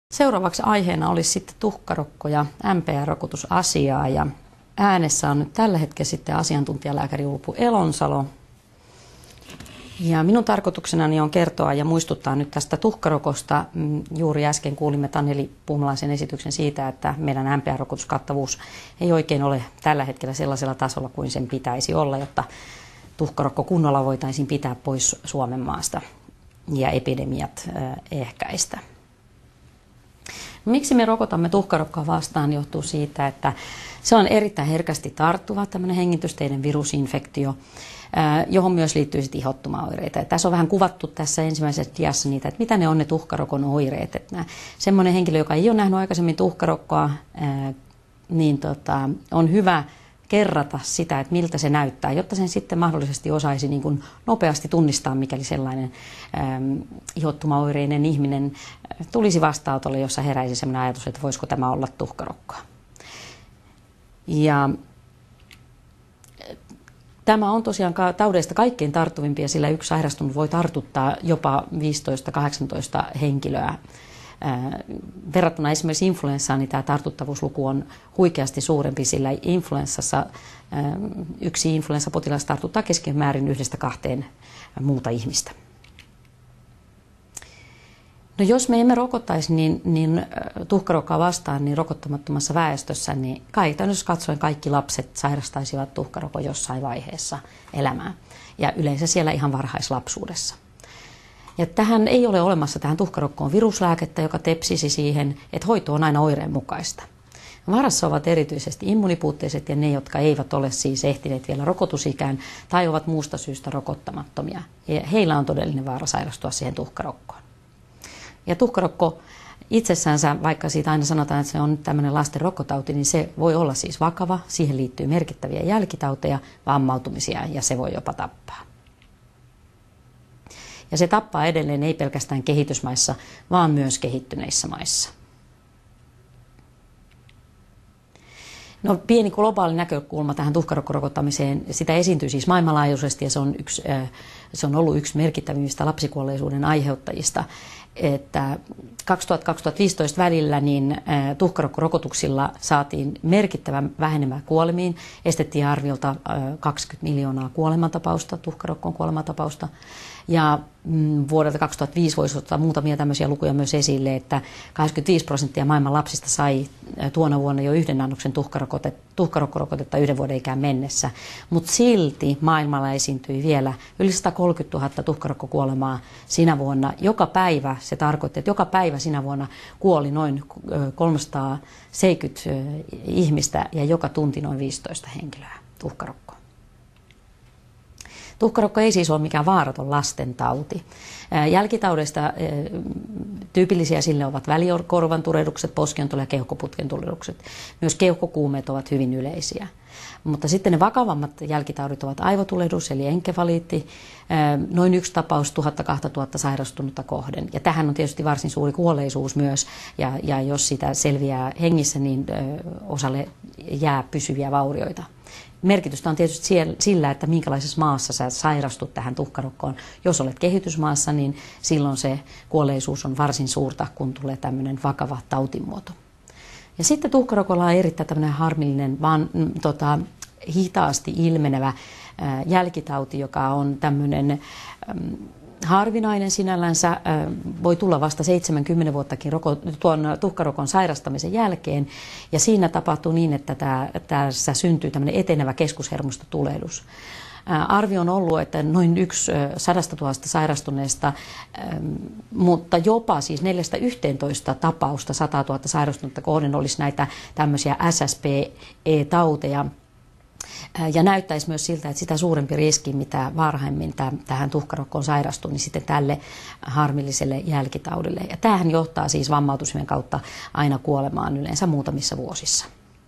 Seuraavaksi aiheena olisi sitten tuhkarokko ja MPR-rokotusasiaa ja äänessä on nyt tällä hetkellä sitten asiantuntijalääkäri Ulpu Elonsalo. Ja minun tarkoituksenani on kertoa ja muistuttaa nyt tästä tuhkarokosta. Juuri äsken kuulimme Taneli Puumalaisen esityksen siitä, että meidän MPR-rokotuskattavuus ei oikein ole tällä hetkellä sellaisella tasolla kuin sen pitäisi olla, jotta tuhkarokko kunnolla voitaisiin pitää pois Suomen maasta ja epidemiat ehkäistä. Miksi me rokotamme tuhkarokkoa vastaan johtuu siitä, että se on erittäin herkästi tarttuva tämmöinen hengitysteiden virusinfektio, johon myös liittyy ihottumaoireita. Ja tässä on vähän kuvattu tässä ensimmäisessä diassa niitä, että mitä ne on ne tuhkarokon oireet. Että semmoinen henkilö, joka ei ole nähnyt aikaisemmin tuhkarokkoa, niin on hyvä kerrata sitä, että miltä se näyttää, jotta sen sitten mahdollisesti osaisi niin kuin nopeasti tunnistaa, mikäli sellainen ihottumaoireinen ihminen tulisi vastaanotolle, jossa heräisi sellainen ajatus, että voisiko tämä olla tuhkarokkoa. Ja tämä on tosiaan taudeista kaikkein tarttuvimpia, sillä yksi sairastunut voi tartuttaa jopa 15-18 henkilöä. Verrattuna esimerkiksi influenssaan, niin tämä tartuttavuusluku on huikeasti suurempi, sillä influenssassa yksi influenssapotilas tartuttaa keskimäärin 1-2 muuta ihmistä. No jos me emme rokottaisi niin tuhkarokkoa vastaan, niin rokottamattomassa väestössä, niin käytännössä katsoen kaikki lapset sairastaisivat tuhkarokon jossain vaiheessa elämää. Ja yleensä siellä ihan varhaislapsuudessa. Ja tähän ei ole olemassa tähän tuhkarokkoon viruslääkettä, joka tepsisi siihen, että hoito on aina oireen mukaista. Vaarassa ovat erityisesti immunipuutteiset ja ne, jotka eivät ole siis ehtineet vielä rokotusikään tai ovat muusta syystä rokottamattomia. Ja heillä on todellinen vaara sairastua siihen tuhkarokkoon. Ja tuhkarokko itsessänsä, vaikka siitä aina sanotaan, että se on tämmöinen lasten rokkotauti, niin se voi olla siis vakava. Siihen liittyy merkittäviä jälkitauteja, vammautumisia ja se voi jopa tappaa. Ja se tappaa edelleen ei pelkästään kehitysmaissa, vaan myös kehittyneissä maissa. No, pieni globaali näkökulma tähän tuhkarokkorokottamiseen. Sitä esiintyy siis maailmanlaajuisesti ja se on ollut yksi merkittävimmistä lapsikuolleisuuden aiheuttajista. Että 2000-2015 välillä niin tuhkarokkorokotuksilla saatiin merkittävän vähenemään kuolemiin. Estettiin arviolta 20 miljoonaa kuolemantapausta, tuhkarokkoon kuolemantapausta. Ja vuodelta 2005 voisi ottaa muutamia tämmöisiä lukuja myös esille, että 85% maailman lapsista sai tuona vuonna jo yhden annoksen tuhkarokkorokotetta 1 vuoden ikään mennessä. Mutta silti maailmalla esiintyi vielä yli 130 000 tuhkarokkokuolemaa sinä vuonna. Joka päivä se tarkoitti, että joka päivä sinä vuonna kuoli noin 370 ihmistä ja joka tunti noin 15 henkilöä tuhkarokkoon. Tuhkarokko ei siis ole mikään vaaraton lastentauti. Jälkitaudeista tyypillisiä sille ovat välikorvan tulehdukset, poskiontula ja keuhkoputken tulehdukset. Myös keuhkokuumeet ovat hyvin yleisiä. Mutta sitten ne vakavammat jälkitaudit ovat aivotulehdus eli enkefaliitti, noin 1 tapaus 1000-2000 sairastunutta kohden. Ja tähän on tietysti varsin suuri kuolleisuus myös, ja jos sitä selviää hengissä, niin osalle jää pysyviä vaurioita. Merkitystä on tietysti sillä, että minkälaisessa maassa sä sairastut tähän tuhkarokkoon. Jos olet kehitysmaassa, niin silloin se kuolleisuus on varsin suurta, kun tulee tämmöinen vakava tautimuoto. Ja sitten tuhkarokolla on erittäin tämmöinen harmillinen, vaan hitaasti ilmenevä jälkitauti, joka on tämmöinen harvinainen sinällänsä, voi tulla vasta 70 vuottakin tuon tuhkarokon sairastamisen jälkeen. Ja siinä tapahtuu niin, että tässä syntyy tämmöinen etenevä keskushermostotulehdus. Arvio on ollut, että noin 1 100 000 sairastuneesta, mutta jopa siis 4-11 tapausta 100 000 sairastunutta kohden olisi näitä tämmöisiä SSPE-tauteja. Ja näyttäisi myös siltä, että sitä suurempi riski, mitä varhaimmin tähän tuhkarokkoon sairastuu, niin sitten tälle harmilliselle jälkitaudille. Ja tämähän johtaa siis vammautumisen kautta aina kuolemaan yleensä muutamissa vuosissa.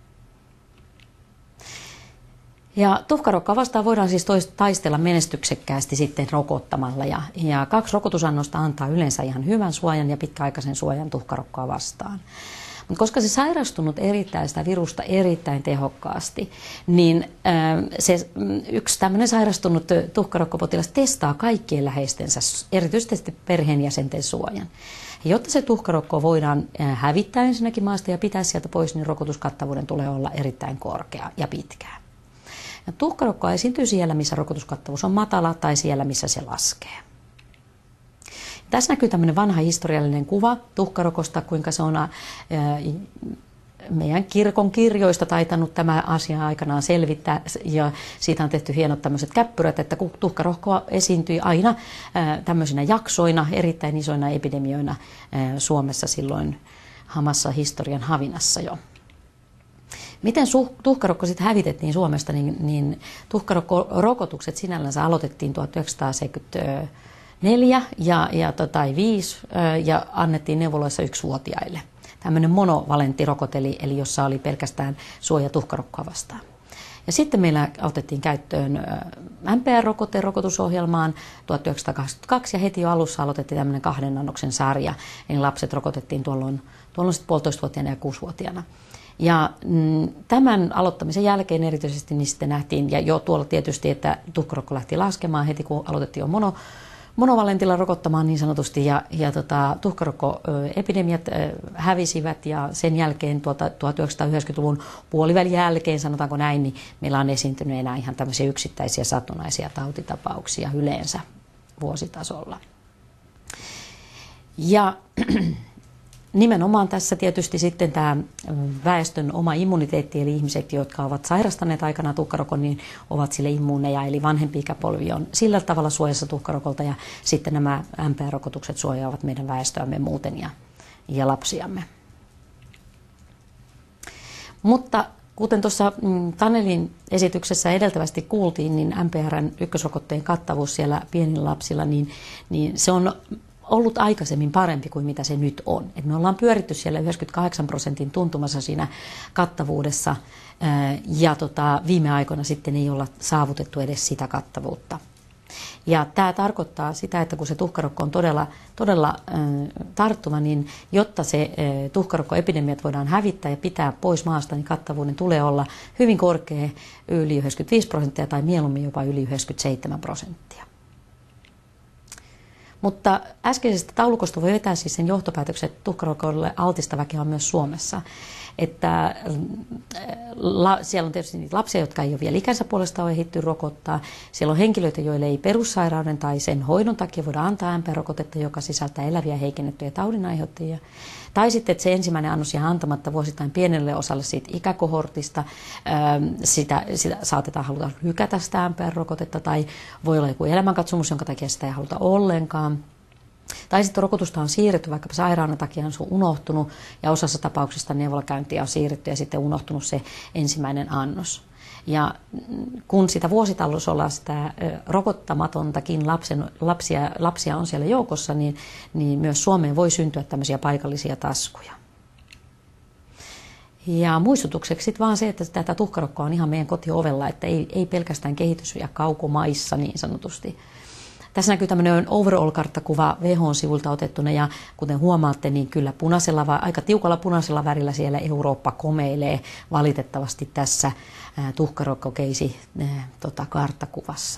Ja tuhkarokkoa vastaan voidaan siis taistella menestyksekkäästi sitten rokottamalla. Ja 2 rokotusannosta antaa yleensä ihan hyvän suojan ja pitkäaikaisen suojan tuhkarokkoa vastaan. koska se sairastunut erittää sitä virusta erittäin tehokkaasti, niin yksi tämmöinen sairastunut tuhkarokkopotilas testaa kaikkien läheistensä, erityisesti perheenjäsenten suojan. Jotta se tuhkarokko voidaan hävittää ensinnäkin maasta ja pitää sieltä pois, niin rokotuskattavuuden tulee olla erittäin korkea ja pitkää. Ja tuhkarokkoa esiintyy siellä, missä rokotuskattavuus on matala tai siellä, missä se laskee. Tässä näkyy tämmöinen vanha historiallinen kuva tuhkarokosta, kuinka se on meidän kirkon kirjoista taitanut tämä asia aikanaan selvittää, ja siitä on tehty hienot tämmöiset käppyrät, että tuhkarokkoa esiintyi aina tämmöisinä jaksoina, erittäin isoina epidemioina Suomessa silloin hamassa historian havinassa jo. Miten tuhkarokko sitten hävitettiin Suomesta, niin tuhkarokkorokotukset sinällänsä aloitettiin 1974 tai 5 ja annettiin neuvoloissa 1-vuotiaille. Tämmöinen monovalenttirokote, eli jossa oli pelkästään suoja tuhkarokkoa vastaan. Ja sitten meillä otettiin käyttöön MPR-rokote rokotusohjelmaan 1982 ja heti jo alussa aloitettiin tämmöinen 2 annoksen sarja. Eli lapset rokotettiin tuolloin 1,5-vuotiaana ja 6-vuotiaana. Ja tämän aloittamisen jälkeen erityisesti niin sitten nähtiin, ja jo tuolla tietysti, että tuhkarokko lähti laskemaan heti kun aloitettiin jo monovalentilla rokottamaan niin sanotusti, ja tuhkarokkoepidemiat hävisivät, ja sen jälkeen 1990-luvun puolivälin jälkeen, sanotaanko näin, niin meillä on esiintynyt enää ihan tämmöisiä yksittäisiä satunnaisia tautitapauksia yleensä vuositasolla. Ja nimenomaan tässä tietysti sitten tämä väestön oma immuniteetti, eli ihmiset, jotka ovat sairastaneet aikana tuhkarokon, niin ovat sille immuuneja, eli vanhempi ikäpolvi on sillä tavalla suojassa tuhkarokolta, ja sitten nämä MPR-rokotukset suojaavat meidän väestöämme muuten ja lapsiamme. Mutta kuten tuossa Tanelin esityksessä edeltävästi kuultiin, niin MPR:n ykkösrokotteen kattavuus siellä pienillä lapsilla, niin se on ollut aikaisemmin parempi kuin mitä se nyt on. Et me ollaan pyöritty siellä 98% tuntumassa siinä kattavuudessa, ja viime aikoina sitten ei olla saavutettu edes sitä kattavuutta. Ja tämä tarkoittaa sitä, että kun se tuhkarokko on todella tarttuva, niin jotta se tuhkarokkoepidemiat voidaan hävittää ja pitää pois maasta, niin kattavuuden tulee olla hyvin korkea, yli 95% tai mieluummin jopa yli 97%. Mutta äskeisestä taulukosta voi vetää siis sen johtopäätöksen, että tuhkarokolle altista väkeä on myös Suomessa. Että siellä on tietysti niitä lapsia, jotka ei ole vielä ikänsä puolesta ole ehditty rokottaa. Siellä on henkilöitä, joille ei perussairauden tai sen hoidon takia voida antaa MPR-rokotetta, joka sisältää eläviä heikennettyjä taudinaiheuttajia. Tai sitten, että se ensimmäinen annos jää antamatta vuosittain pienelle osalle siitä ikäkohortista. Sitä saatetaan haluta lykätä sitä MPR-rokotetta, tai voi olla joku elämänkatsomus, jonka takia sitä ei haluta ollenkaan. Tai sitten rokotusta on siirretty, vaikka sairauden takia on unohtunut, ja osassa tapauksista neuvolakäyntiä on siirretty ja sitten unohtunut se ensimmäinen annos. Ja kun sitä vuositasolla sitä rokottamatontakin lapsia on siellä joukossa, niin myös Suomeen voi syntyä tämmöisiä paikallisia taskuja. Ja muistutukseksi sitten vaan se, että tätä tuhkarokkoa on ihan meidän kotiovella, että ei pelkästään kehitys- ja kaukomaissa niin sanotusti. Tässä näkyy tämmöinen overall-karttakuva WHO:n-sivulta otettuna, ja kuten huomaatte, niin kyllä aika tiukalla punaisella värillä siellä Eurooppa komeilee valitettavasti tässä tuhkarokkokeisi karttakuvassa.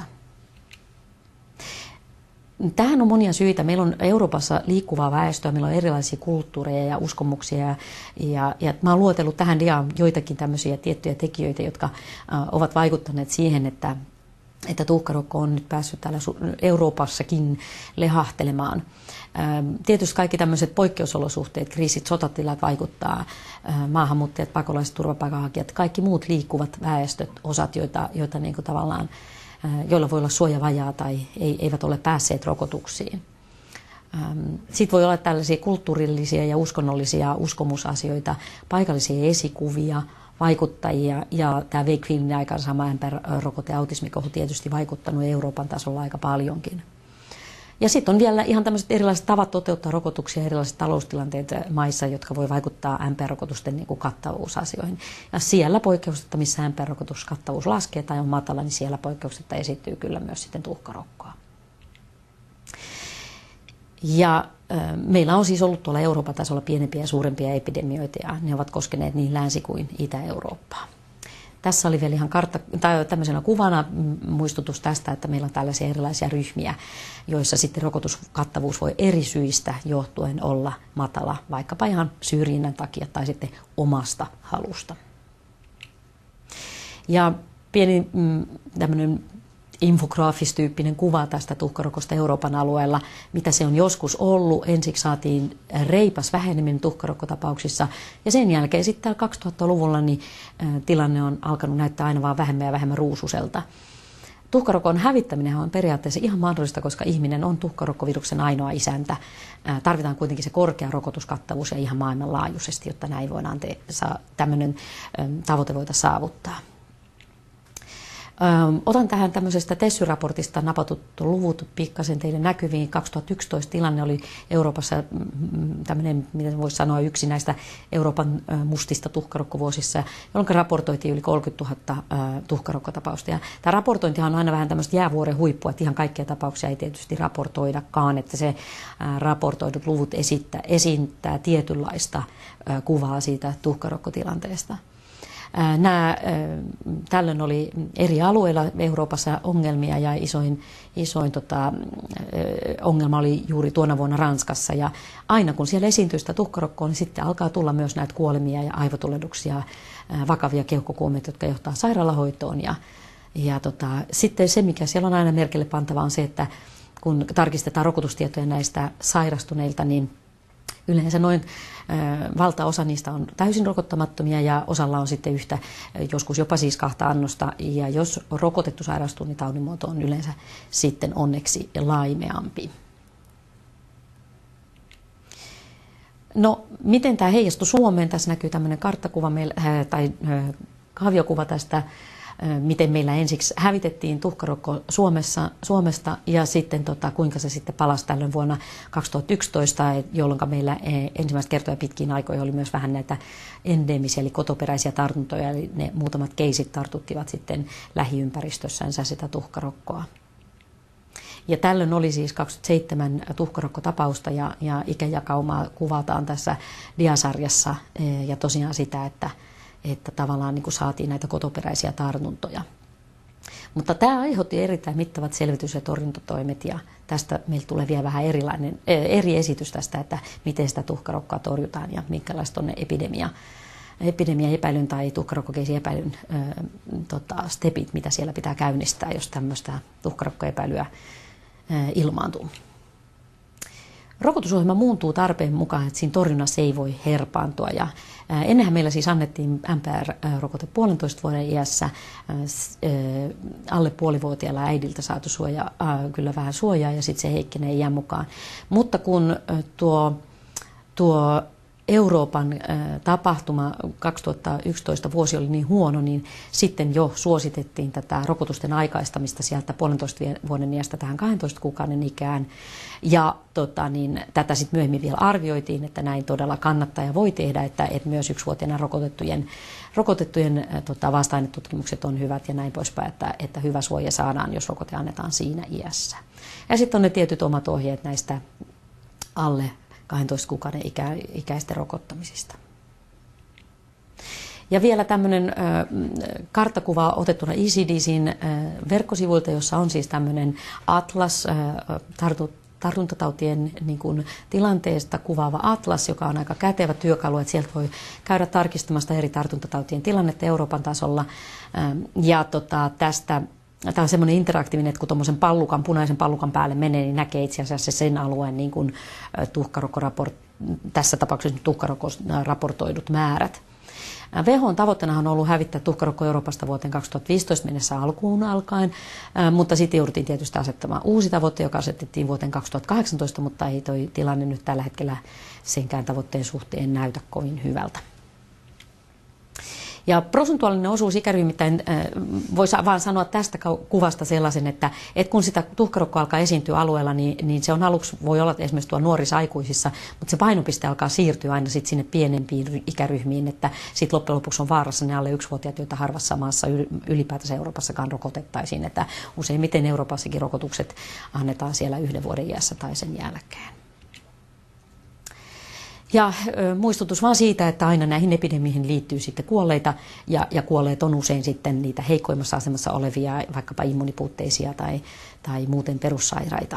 Tähän on monia syitä. Meillä on Euroopassa liikkuvaa väestöä, meillä on erilaisia kulttuureja ja uskomuksia, ja mä oon luetellut tähän diaan joitakin tämmöisiä tiettyjä tekijöitä, jotka ovat vaikuttaneet siihen, että tuhkarokko on nyt päässyt täällä Euroopassakin lehahtelemaan. Tietysti kaikki tämmöiset poikkeusolosuhteet, kriisit, sotatilat vaikuttaa, maahanmuuttajat, pakolaiset, turvapaikanhakijat, kaikki muut liikkuvat väestöt, osat, joita niin kuin tavallaan, joilla voi olla suojavajaa tai eivät ole päässeet rokotuksiin. Sitten voi olla tällaisia kulttuurillisia ja uskonnollisia uskomusasioita, paikallisia esikuvia, vaikuttajia, ja tämä Wakefieldin aikaansaama MPR-rokote autismikohu tietysti vaikuttanut Euroopan tasolla aika paljonkin. Ja sitten on vielä ihan tämmöiset erilaiset tavat toteuttaa rokotuksia, erilaiset taloustilanteet maissa, jotka voi vaikuttaa MPR-rokotusten niin kuin kattavuusasioihin. Ja siellä poikkeuksetta, missä MPR-rokotuskattavuus laskee tai on matala, niin siellä poikkeuksetta esittyy kyllä myös sitten tuhkarokkoa. Ja meillä on siis ollut tuolla Euroopan tasolla pienempiä ja suurempia epidemioita ja ne ovat koskeneet niin Länsi- kuin Itä-Eurooppaa. Tässä oli vielä ihan tämmöisenä kuvana muistutus tästä, että meillä on tällaisia erilaisia ryhmiä, joissa sitten rokotuskattavuus voi eri syistä johtuen olla matala, vaikkapa ihan syrjinnän takia tai sitten omasta halusta. Ja pieni tämmöinen infograafistyyppinen kuva tästä tuhkarokosta Euroopan alueella, mitä se on joskus ollut. Ensiksi saatiin reipas väheneminen tuhkarokkotapauksissa ja sen jälkeen sitten 2000-luvulla niin tilanne on alkanut näyttää aina vaan vähemmän ja vähemmän ruususelta. Tuhkarokon hävittäminen on periaatteessa ihan mahdollista, koska ihminen on tuhkarokkoviruksen ainoa isäntä. Tarvitaan kuitenkin se korkea rokotuskattavuus ja ihan maailmanlaajuisesti, jotta näin voidaan tämmöinen tavoite voida saavuttaa. Otan tähän tämmöisestä TESY-raportista napatut luvut pikkasen teille näkyviin. 2011 tilanne oli Euroopassa tämmöinen, miten voisi sanoa, yksi näistä Euroopan mustista tuhkarokkovuosissa, jolloin raportoitiin yli 30 000 tuhkarokkotapausta. Ja tämä raportointihan on aina vähän tämmöistä jäävuoren huippua, että ihan kaikkia tapauksia ei tietysti raportoidakaan, että se raportoidut luvut esittää tietynlaista kuvaa siitä tuhkarokkotilanteesta. Tällöin oli eri alueilla Euroopassa ongelmia ja isoin ongelma oli juuri tuona vuonna Ranskassa. Ja aina kun siellä esiintyy sitä tuhkarokkoa, niin sitten alkaa tulla myös näitä kuolemia ja aivotulehduksia, vakavia keuhkokuumeita, jotka johtaa sairaalahoitoon. Sitten se, mikä siellä on aina merkille pantava, on se, että kun tarkistetaan rokotustietoja näistä sairastuneilta, niin yleensä valtaosa niistä on täysin rokottamattomia ja osalla on sitten yhtä, joskus jopa siis 2 annosta. Ja jos rokotettu sairastuu, niin taudinmuoto on yleensä sitten onneksi laimeampi. No, miten tämä heijastui Suomeen? Tässä näkyy tämmöinen karttakuva tai kaaviokuva tästä, miten meillä ensiksi hävitettiin tuhkarokko Suomesta ja sitten kuinka se sitten palasi tällöin vuonna 2011, jolloin meillä ensimmäistä kertaa pitkiin aikoihin oli myös vähän näitä endemisiä eli kotoperäisiä tartuntoja, eli ne muutamat keisit tartuttivat sitten lähiympäristössänsä sitä tuhkarokkoa. Ja tällöin oli siis 27 tuhkarokkotapausta ja ikäjakaumaa kuvataan tässä diasarjassa ja tosiaan sitä, että tavallaan niin kuin saatiin näitä kotoperäisiä tartuntoja. Mutta tämä aiheutti erittäin mittavat selvitys- ja torjuntatoimet ja tästä meillä tulee vielä vähän eri esitys tästä, että miten sitä tuhkarokkoa torjutaan ja minkälaiset on ne epidemia-epäilyn tai tuhkarokkokeisi epäilyn stepit, mitä siellä pitää käynnistää, jos tämmöistä tuhkarokkoepäilyä ilmaantuu. Rokotusohjelma muuntuu tarpeen mukaan, että siinä torjunnassa ei voi herpaantua. Ja ennenhän meillä siis annettiin MPR-rokote 1,5 vuoden iässä, alle puolivuotiaalla äidiltä saatu suoja, kyllä vähän suojaa ja sitten se heikkenee iän mukaan. Mutta kun tuo Euroopan tapahtuma 2011 vuosi oli niin huono, niin sitten jo suositettiin tätä rokotusten aikaistamista sieltä 1,5 vuoden iästä tähän 12 kuukauden ikään. Ja tätä sitten myöhemmin vielä arvioitiin, että näin todella kannattaa ja voi tehdä, että myös 1-vuotiaana rokotettujen vasta-ainetutkimukset on hyvät ja näin poispäin, että hyvä suoja saadaan, jos rokote annetaan siinä iässä. Ja sitten on ne tietyt omat ohjeet näistä alle 12 kuukauden ikäisten rokottamisista. Ja vielä tämmöinen karttakuva otettuna ECDC:n verkkosivuilta, jossa on siis tämmöinen atlas, tartuntatautien niin kuin tilanteesta kuvaava atlas, joka on aika kätevä työkalu, että sieltä voi käydä tarkistamasta eri tartuntatautien tilannetta Euroopan tasolla. Ja tämä on semmoinen interaktiivinen, että kun tuommoisen punaisen pallukan päälle menee, niin näkee itse asiassa sen alueen niin kuin tässä tapauksessa tuhkarokko-raportoidut määrät. WHO:n tavoitteena on ollut hävittää tuhkarokko Euroopasta vuoteen 2015 mennessä alkuun alkaen, mutta sitten jouduttiin tietysti asettamaan uusi tavoite, joka asetettiin vuoteen 2018, mutta ei toi tilanne nyt tällä hetkellä senkään tavoitteen suhteen näytä kovin hyvältä. Ja prosentuaalinen osuus ikäryhmittäin voisi vaan sanoa tästä kuvasta sellaisen, että kun sitä tuhkarokkoa alkaa esiintyä alueella, niin se on aluksi, voi olla esimerkiksi tuo nuorissa aikuisissa, mutta se painopiste alkaa siirtyä aina sit sinne pienempiin ikäryhmiin, että sitten loppujen lopuksi on vaarassa ne alle 1-vuotiaat, joita harvassa maassa ylipäätänsä Euroopassakaan rokotettaisiin, että useimmiten Euroopassakin rokotukset annetaan siellä 1 vuoden iässä tai sen jälkeen. Ja muistutus vaan siitä, että aina näihin epidemioihin liittyy sitten kuolleita, ja kuolleet on usein sitten niitä heikoimmassa asemassa olevia, vaikkapa immunipuutteisia tai muuten perussairaita.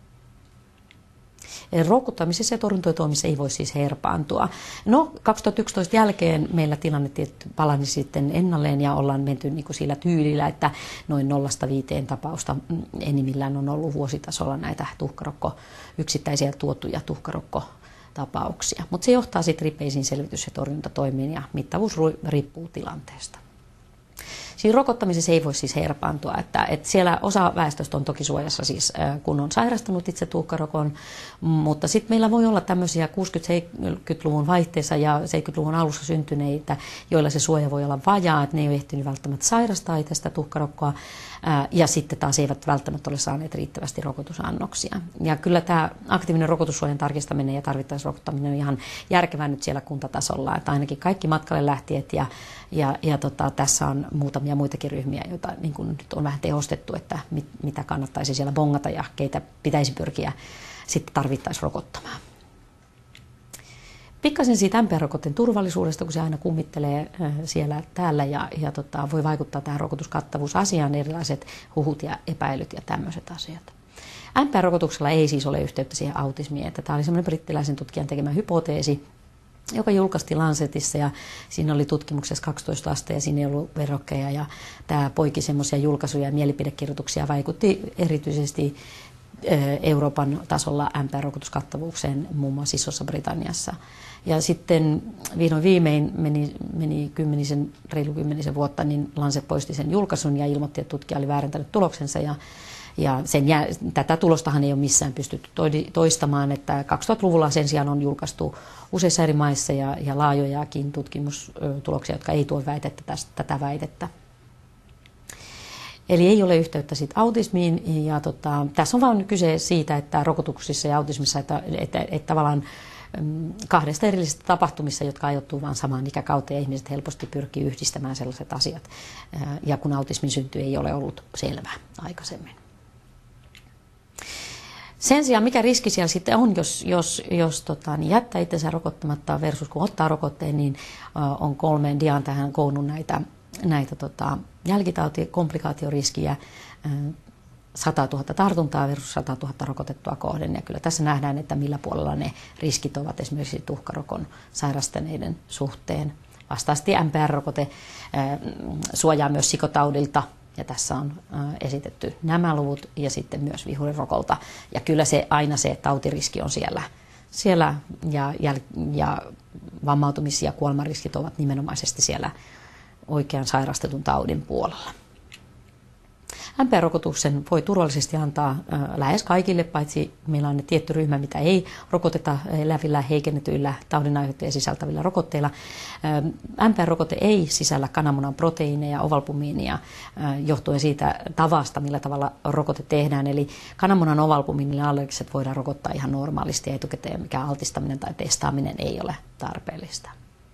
Rokottamisessa ja torjuntatoimissa ei voi siis herpaantua. No, 2011 jälkeen meillä tilanne palani sitten ennalleen ja ollaan menty niin kuin sillä tyylillä, että noin 0-5 tapausta enimmillään on ollut vuositasolla näitä yksittäisiä tuotuja tuhkarokkotapauksia. Mutta se johtaa sitten ripeisiin selvitys- ja torjuntatoimiin ja mittavuus riippuu tilanteesta. Siinä rokottamisessa ei voi siis herpaantua, että siellä osa väestöstä on toki suojassa siis, kun on sairastunut itse tuhkarokon, mutta sitten meillä voi olla tämmöisiä 60-70-luvun vaihteessa ja 70-luvun alussa syntyneitä, joilla se suoja voi olla vajaa, että ne ei ole ehtinyt välttämättä sairastaa itse sitä tuhkarokkoa, ja sitten taas eivät välttämättä ole saaneet riittävästi rokotusannoksia. Ja kyllä tämä aktiivinen rokotussuojan tarkistaminen ja tarvittaisrokottaminen on ihan järkevää nyt siellä kuntatasolla, että ainakin kaikki matkalle lähtijät ja tässä on muutamia muitakin ryhmiä, joita niin kuin nyt on vähän tehostettu, että mitä kannattaisi siellä bongata ja keitä pitäisi pyrkiä sitten tarvittaisiin rokottamaan. Pikkasen siitä MPR-rokotteen turvallisuudesta, kun se aina kummittelee siellä täällä ja voi vaikuttaa tähän rokotuskattavuusasiaan erilaiset huhut ja epäilyt ja tämmöiset asiat. MPR-rokotuksella ei siis ole yhteyttä siihen autismiin, että tämä oli semmoinen brittiläisen tutkijan tekemä hypoteesi, joka julkaistiin Lancetissa ja siinä oli tutkimuksessa 12 astetta ja siinä ei ollut verrokkeja ja tämä poiki semmoisia julkaisuja ja mielipidekirjoituksia vaikutti erityisesti Euroopan tasolla MPR-rokotuskattavuukseen muun muassa Isossa Britanniassa. Ja sitten vihdoin viimein meni reilu 10 vuotta, niin Lancet poisti sen julkaisun ja ilmoitti, että tutkija oli väärentänyt tuloksensa ja tätä tulostahan ei ole missään pystytty toistamaan, että 2000-luvulla sen sijaan on julkaistu useissa eri maissa ja laajojakin tutkimustuloksia, jotka ei tuo tätä väitettä. Eli ei ole yhteyttä sit autismiin ja tässä on vain kyse siitä, että rokotuksissa ja autismissa, että tavallaan kahdesta erillisestä tapahtumissa, jotka ajoittuu vain samaan ikäkauteen ja ihmiset helposti pyrkii yhdistämään sellaiset asiat. Ja kun autismin synty ei ole ollut selvää aikaisemmin. Sen sijaan, mikä riski siellä sitten on, jos niin jättää itsensä rokottamatta versus kun ottaa rokotteen, niin on 3 diaan tähän koonnut näitä jälkitauti-komplikaatioriskiä, 100 000 tartuntaa versus 100 000 rokotettua kohden. Ja kyllä tässä nähdään, että millä puolella ne riskit ovat esimerkiksi tuhkarokon sairastaneiden suhteen. Vastaavasti MPR-rokote suojaa myös sikotaudilta. Ja tässä on esitetty nämä luvut ja sitten myös vihurirokolta. Ja kyllä aina se tautiriski on siellä ja vammautumis- ja kuolemariskit ovat nimenomaisesti siellä oikean sairastetun taudin puolella. MPR-rokotuksen voi turvallisesti antaa lähes kaikille, paitsi meillä on tietty ryhmä, mitä ei rokoteta elävillä heikennetyillä taudinaiheuttajia sisältävillä rokotteilla. MPR-rokote ei sisällä kananmunan proteiineja, ovalbumiinia, johtuen siitä tavasta, millä tavalla rokote tehdään. Eli kananmunan ovalbumiinille allergiset voidaan rokottaa ihan normaalisti ja etukäteen, mikä altistaminen tai testaaminen ei ole tarpeellista.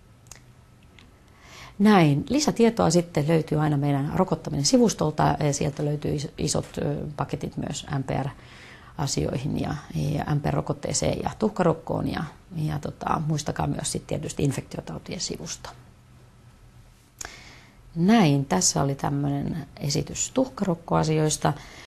Näin. Lisätietoa sitten löytyy aina meidän rokottaminen sivustolta. Sieltä löytyy isot paketit myös MPR-asioihin ja MPR-rokotteeseen ja tuhkarokkoon. Ja muistakaa myös sitten tietysti infektiotautien sivusto. Näin. Tässä oli tämmöinen esitys tuhkarokkoasioista.